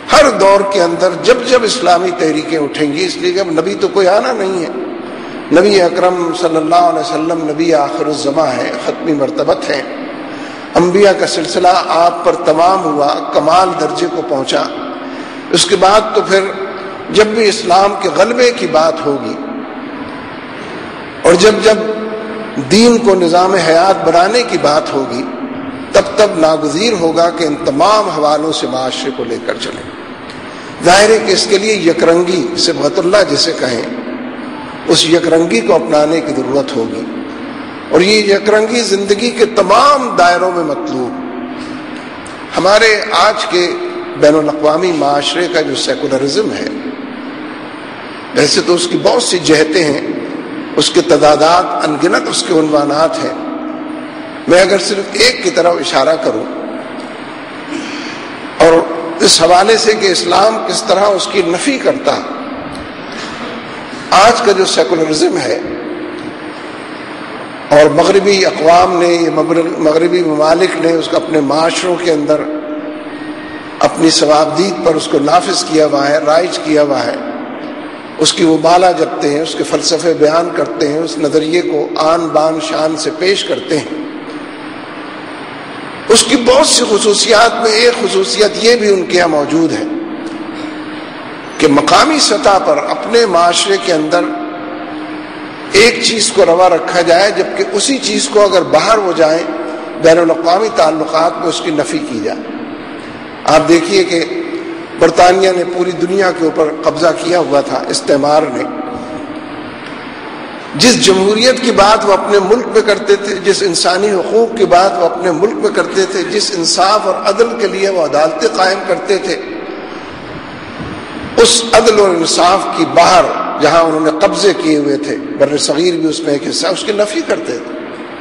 ہر دور کے اندر جب جب اسلامی تحریکیں اٹھیں گی، اس لیے کہ اب نبی تو کوئی آنا نہیں ہے، نبی اکرم صلی اللہ علیہ وسلم نبی آخر الزماں ہے، ختمی مرتبت ہے، انبیاء کا سلسلہ آپ پر تمام ہوا، کمال درجے کو پہنچا۔ اس کے بعد تو پھر جب بھی اسلام کے غلبے کی بات ہوگی اور جب جب دین کو نظام حیات بنانے کی بات ہوگی، تب تب ناگزیر ہوگا کہ ان تمام حوالوں سے معاشرے کو لے کر چلیں۔ ظاہر ہے کہ اس کے لیے یکرنگی صبغت اللہ جسے کہیں، اس یکرنگی کو اپنانے کی ضرورت ہوگی، اور یہ یکرنگی زندگی کے تمام دائروں میں مطلوب۔ ہمارے آج کے بین الاقوامی معاشرے کا جو سیکولرزم ہے، ویسے تو اس کی بہت سی جہتیں ہیں، اس کے تضادات انگنت اس کے عنوانات ہیں، میں اگر صرف ایک کی طرف اشارہ کروں اور اس حوالے سے کہ اسلام کس طرح اس کی نفی کرتا، آج کا جو سیکولرزم ہے اور مغربی اقوام نے، مغربی ممالک نے اس کو اپنے معاشروں کے اندر اپنی ثوابدید پر اس کو نافذ کیا ہوا ہے، رائج کیا ہوا ہے، اس کی وہ بالا جپتے ہیں، اس کے فلسفے بیان کرتے ہیں، اس نظریے کو آن بان شان سے پیش کرتے ہیں۔ اس کی بہت سی خصوصیات میں ایک خصوصیت یہ بھی ان کے یہاں موجود ہے کہ مقامی سطح پر اپنے معاشرے کے اندر ایک چیز کو روا رکھا جائے، جبکہ اسی چیز کو اگر باہر وہ جائیں بین الاقوامی تعلقات میں اس کی نفی کی جائے۔ آپ دیکھیے کہ برطانیہ نے پوری دنیا کے اوپر قبضہ کیا ہوا تھا، استعمار نے، جس جمہوریت کی بات وہ اپنے ملک میں کرتے تھے، جس انسانی حقوق کی بات وہ اپنے ملک میں کرتے تھے، جس انصاف اور عدل کے لیے وہ عدالتیں قائم کرتے تھے، اس عدل اور انصاف کی باہر جہاں انہوں نے قبضے کیے ہوئے تھے، بر صغیر بھی اس میں ایک حصہ، اس کی نفی کرتے تھے۔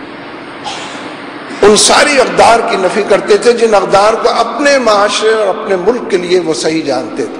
ان ساری اقدار کی نفی کرتے تھے جن اقدار کو اپنے معاشرے اور اپنے ملک کے لیے وہ صحیح جانتے تھے،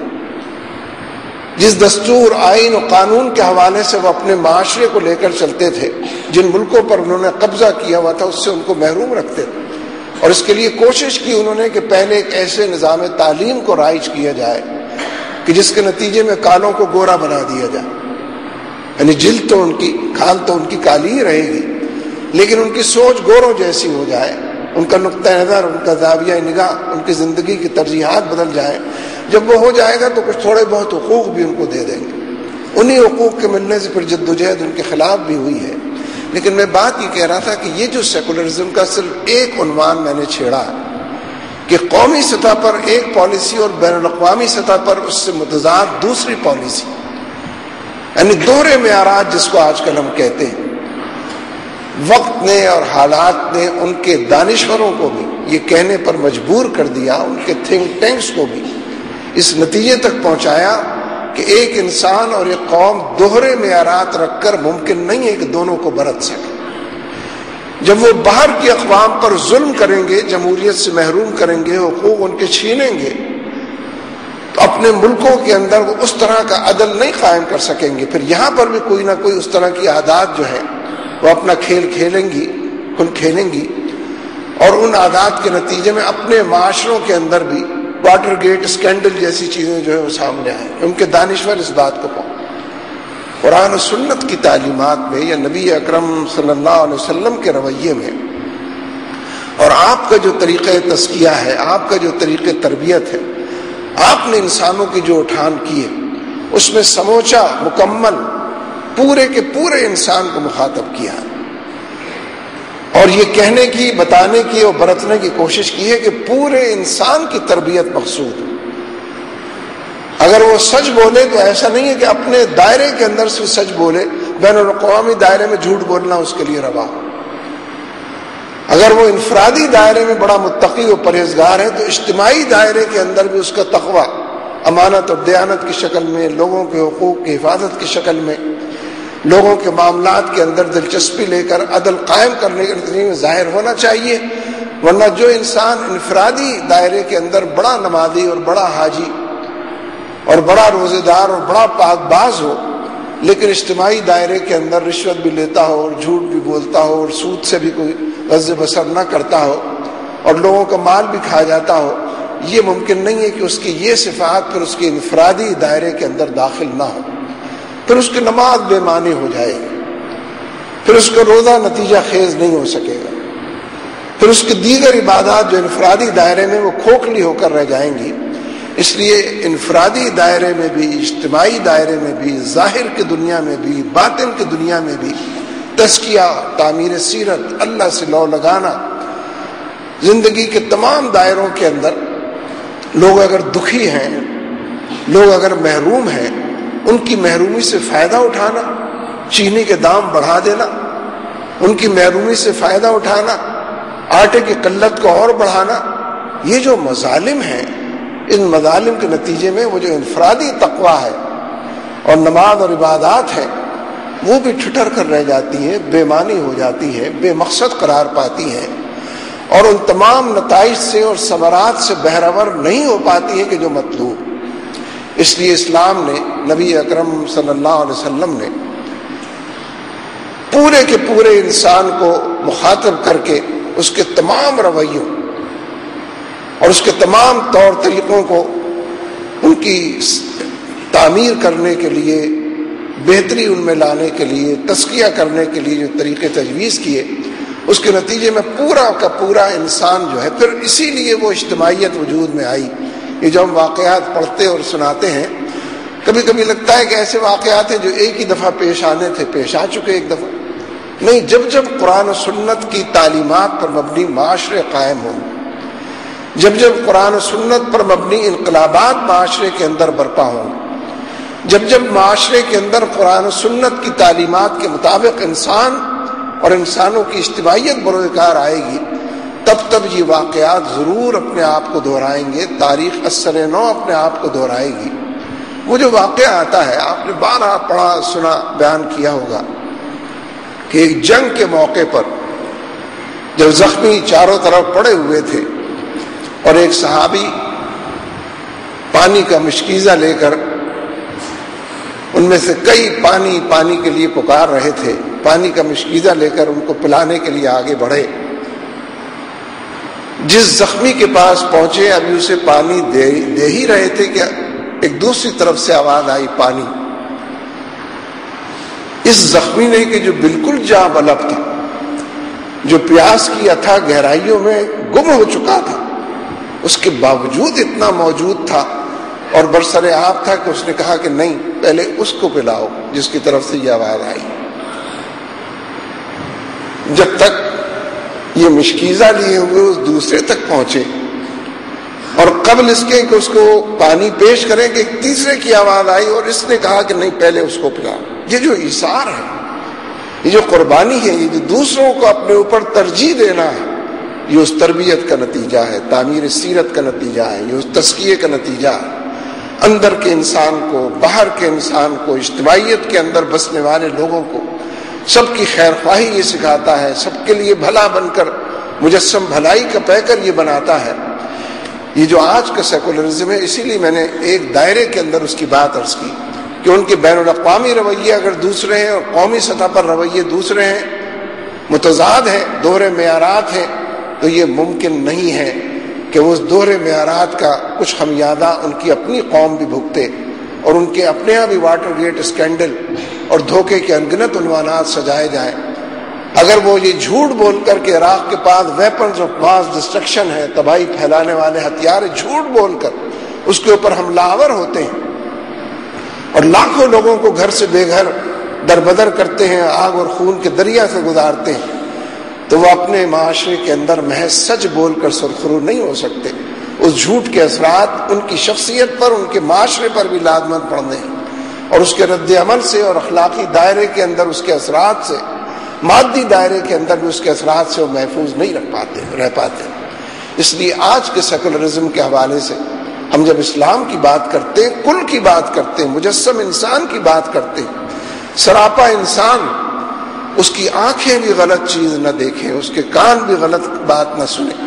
جس دستور، آئین و قانون کے حوالے سے وہ اپنے معاشرے کو لے کر چلتے تھے، جن ملکوں پر انہوں نے قبضہ کیا ہوا تھا اس سے ان کو محروم رکھتے تھے، اور اس کے لیے کوشش کی انہوں نے کہ پہلے ایک ایسے نظام تعلیم کو رائج کیا جائے کہ جس کے نتیجے میں کالوں کو گورا بنا دیا جائے، یعنی جلد تو ان کی، کھال تو ان کی کالی ہی رہے گی، لیکن ان کی سوچ گوروں جیسی ہو جائے، ان کا نقطہ نظر، ان کا زاویہ نگاہ، ان کی زندگی کی ترجیحات بدل جائیں۔ جب وہ ہو جائے گا تو کچھ تھوڑے بہت حقوق بھی ان کو دے دیں گے، انہی حقوق کے ملنے سے پھر جدوجہد ان کے خلاف بھی ہوئی ہے۔ لیکن میں بات یہ کہہ رہا تھا کہ یہ جو سیکولرزم کا صرف ایک عنوان میں نے چھیڑا کہ قومی سطح پر ایک پالیسی اور بین الاقوامی سطح پر اس سے متضاد دوسری پالیسی، یعنی دوہرے معیارات جس کو آج کل ہم کہتے ہیں، وقت نے اور حالات نے ان کے دانشوروں کو بھی یہ کہنے پر مجبور کر دیا، ان کے تھنک ٹینکس کو بھی اس نتیجے تک پہنچایا کہ ایک انسان اور ایک قوم دوہرے معیارات رکھ کر ممکن نہیں ہے کہ دونوں کو برت سکے۔ جب وہ باہر کی اقوام پر ظلم کریں گے، جمہوریت سے محروم کریں گے، حقوق ان کے چھینیں گے، تو اپنے ملکوں کے اندر وہ اس طرح کا عدل نہیں قائم کر سکیں گے۔ پھر یہاں پر بھی کوئی نہ کوئی اس طرح کی عادات جو ہیں وہ اپنا کھیل کھیلیں گی، اور ان عادات کے نتیجے میں اپنے معاشروں کے اندر بھی واٹر گیٹ اسکینڈل جیسی چیزیں جو ہے وہ سامنے آئیں۔ ان کے دانشور اس بات کو قرآن و سنت کی تعلیمات میں یا نبی اکرم صلی اللہ علیہ وسلم کے رویے میں اور آپ کا جو طریقہ تزکیہ ہے، آپ کا جو طریقہ تربیت ہے، آپ نے انسانوں کی جو اٹھان کی ہے، اس میں سموچا مکمل پورے کے پورے انسان کو مخاطب کیا اور یہ کہنے کی، بتانے کی اور برتنے کی کوشش کی ہے کہ پورے انسان کی تربیت مقصود ہے۔ اگر وہ سچ بولے تو ایسا نہیں ہے کہ اپنے دائرے کے اندر سے سچ بولے، بین الاقوامی دائرے میں جھوٹ بولنا اس کے لیے روا ہو۔ اگر وہ انفرادی دائرے میں بڑا متقی و پرہیزگار ہے تو اجتماعی دائرے کے اندر بھی اس کا تقویٰ امانت اور دیانت کی شکل میں، لوگوں کے حقوق کی حفاظت کی شکل میں، لوگوں کے معاملات کے اندر دلچسپی لے کر عدل قائم کرنے کے نتیجے میں ظاہر ہونا چاہیے۔ ورنہ جو انسان انفرادی دائرے کے اندر بڑا نمازی اور بڑا حاجی اور بڑا روزے دار اور بڑا پاک باز ہو، لیکن اجتماعی دائرے کے اندر رشوت بھی لیتا ہو اور جھوٹ بھی بولتا ہو اور سود سے بھی کوئی غض بصر نہ کرتا ہو اور لوگوں کا مال بھی کھا جاتا ہو، یہ ممکن نہیں ہے کہ اس کی یہ صفات پھر اس کے انفرادی دائرے کے اندر داخل نہ ہو، پھر اس کی نماز بے معنی ہو جائے گی، پھر اس کا روزہ نتیجہ خیز نہیں ہو سکے گا، پھر اس کی دیگر عبادات جو انفرادی دائرے میں وہ کھوکھلی ہو کر رہ جائیں گی۔ اس لیے انفرادی دائرے میں بھی، اجتماعی دائرے میں بھی، ظاہر کی دنیا میں بھی، باطن کی دنیا میں بھی تزکیہ، تعمیر سیرت، اللہ سے لو لگانا، زندگی کے تمام دائروں کے اندر لوگ اگر دکھی ہیں، لوگ اگر محروم ہیں، ان کی محرومی سے فائدہ اٹھانا، چینی کے دام بڑھا دینا، ان کی محرومی سے فائدہ اٹھانا، آٹے کی قلت کو اور بڑھانا، یہ جو مظالم ہیں، ان مظالم کے نتیجے میں وہ جو انفرادی تقویٰ ہے اور نماز اور عبادات ہے وہ بھی ٹھٹر کر رہ جاتی ہے، بے معنی ہو جاتی ہے، بے مقصد قرار پاتی ہے، اور ان تمام نتائج سے اور ثمرات سے بہرور نہیں ہو پاتی ہے کہ جو مطلوب۔ اس لیے اسلام نے، نبی اکرم صلی اللہ علیہ وسلم نے پورے کے پورے انسان کو مخاطب کر کے اس کے تمام رویوں اور اس کے تمام طور طریقوں کو ان کی تعمیر کرنے کے لیے، بہتری ان میں لانے کے لیے، تزکیہ کرنے کے لیے جو طریقے تجویز کیے، اس کے نتیجے میں پورا کا پورا انسان جو ہے، پھر اسی لیے وہ اجتماعیت وجود میں آئی۔ یہ جو ہم واقعات پڑھتے اور سناتے ہیں، کبھی کبھی لگتا ہے کہ ایسے واقعات ہیں جو ایک ہی دفعہ پیش آنے تھے، پیش آ چکے ایک دفعہ نہیں۔ جب جب قرآن و سنت کی تعلیمات پر مبنی معاشرے قائم ہوں، جب جب قرآن و سنت پر مبنی انقلابات معاشرے کے اندر برپا ہوں، جب جب معاشرے کے اندر قرآن و سنت کی تعلیمات کے مطابق انسان اور انسانوں کی اجتماعیت بروئے کار آئے گی، تب تب یہ واقعات ضرور اپنے آپ کو دہرائیں گے، تاریخ اثر نو اپنے آپ کو دہرائے گی۔ وہ جو واقعہ آتا ہے، آپ نے بارہا پڑھا، سنا، بیان کیا ہوگا کہ ایک جنگ کے موقع پر جب زخمی چاروں طرف پڑے ہوئے تھے اور ایک صحابی پانی کا مشکیزہ لے کر، ان میں سے کئی پانی کے لیے پکار رہے تھے، پانی کا مشکیزہ لے کر ان کو پلانے کے لیے آگے بڑھے۔ جس زخمی کے پاس پہنچے، ابھی اسے پانی دے ہی رہے تھے کہ ایک دوسری طرف سے آواز آئی، پانی۔ اس زخمی نے کہ جو بالکل جاں بلب تھا، جو پیاس کی اتھا گہرائیوں میں گم ہو چکا تھا، اس کے باوجود اتنا موجود تھا اور برسر آب تھا کہ اس نے کہا کہ نہیں، پہلے اس کو پلاؤ جس کی طرف سے یہ آواز آئی۔ جب تک یہ مشکیزہ لیے ہوئے اس دوسرے تک پہنچے، اور قبل اس کے کہ اس کو پانی پیش کریں کہ ایک تیسرے کی آواز آئی اور اس نے کہا کہ نہیں، پہلے اس کو پلاؤ۔ یہ جو ایثار ہے، یہ جو قربانی ہے، یہ جو دوسروں کو اپنے اوپر ترجیح دینا ہے، یہ اس تربیت کا نتیجہ ہے، تعمیر سیرت کا نتیجہ ہے، یہ اس تزکیے کا نتیجہ ہے۔ اندر کے انسان کو، باہر کے انسان کو، اجتماعیت کے اندر بسنے والے لوگوں کو سب کی خیر خواہی یہ سکھاتا ہے، سب کے لیے بھلا بن کر مجسم بھلائی کا پیکر یہ بناتا ہے۔ یہ جو آج کا سیکولرزم ہے، اسی لیے میں نے ایک دائرے کے اندر اس کی بات عرض کی کہ ان کے بین الاقوامی رویے اگر دوسرے ہیں اور قومی سطح پر رویے دوسرے ہیں، متضاد ہیں، دوہرے معیارات ہیں، تو یہ ممکن نہیں ہے کہ وہ اس دوہرے معیارات کا کچھ خمیازہ ان کی اپنی قوم بھی بھگتے، اور ان کے اپنے یہاں بھی واٹر گیٹ اسکینڈل اور دھوکے کے انگنت عنوانات سجائے جائیں۔ اگر وہ یہ جھوٹ بول کر کے عراق کے پاس ویپنز آف ماس ڈسٹرکشن ہے، تباہی پھیلانے والے ہتھیار، جھوٹ بول کر اس کے اوپر حملہ آور ہوتے ہیں اور لاکھوں لوگوں کو گھر سے بے گھر دربدر کرتے ہیں، آگ اور خون کے دریا سے گزارتے ہیں، تو وہ اپنے معاشرے کے اندر محض سچ بول کر سرخرو نہیں ہو سکتے۔ اس جھوٹ کے اثرات ان کی شخصیت پر، ان کے معاشرے پر بھی لازمت پڑنے ہیں، اور اس کے رد عمل سے اور اخلاقی دائرے کے اندر اس کے اثرات سے، مادی دائرے کے اندر بھی اس کے اثرات سے وہ محفوظ نہیں رہ پاتے۔ اس لیے آج کے سیکولرزم کے حوالے سے ہم جب اسلام کی بات کرتے ہیں، کل کی بات کرتے ہیں، مجسم انسان کی بات کرتے ہیں، سراپا انسان، اس کی آنکھیں بھی غلط چیز نہ دیکھیں، اس کے کان بھی غلط بات نہ سنیں،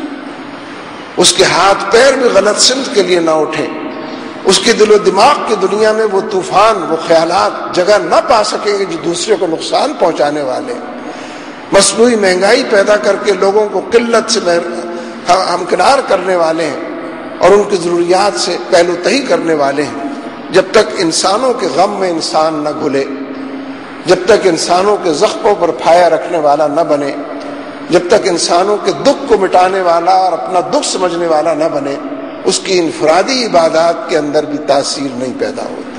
اس کے ہاتھ پیر بھی غلط سمت کے لیے نہ اٹھیں، اس کے دل و دماغ کی دنیا میں وہ طوفان، وہ خیالات جگہ نہ پا سکیں گے جو دوسرے کو نقصان پہنچانے والے، مصنوعی مہنگائی پیدا کر کے لوگوں کو قلت سے ہمکنار کرنے والے ہیں۔ اور ان کی ضروریات سے پہلو تہی کرنے والے ہیں. جب تک انسانوں کے غم میں انسان نہ گھلے، جب تک انسانوں کے زخموں پر پھایا رکھنے والا نہ بنے، جب تک انسانوں کے دکھ کو مٹانے والا اور اپنا دکھ سمجھنے والا نہ بنے، اس کی انفرادی عبادات کے اندر بھی تاثیر نہیں پیدا ہوتی.